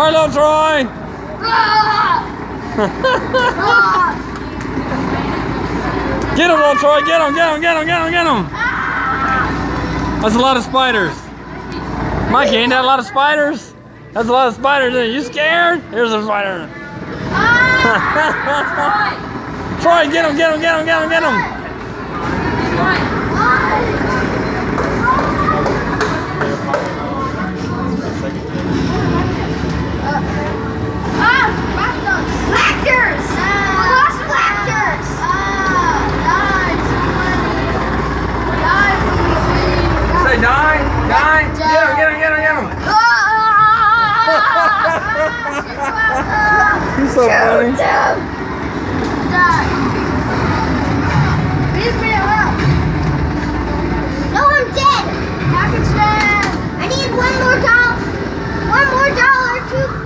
Sorry, little Troy. Get him, little Troy. Get him, get him, get him, get him, get him. That's a lot of spiders. Mikey, ain't that a lot of spiders? That's a lot of spiders. You scared? Here's a spider. Troy, get him, get him, get him, get him, get him. Raptors! Lost raptors! Say die, die. Get him, get him, get him, get him. He's so funny. Leave me alone. No, I'm dead. Package dead. I need one more dollar. $1 more, too.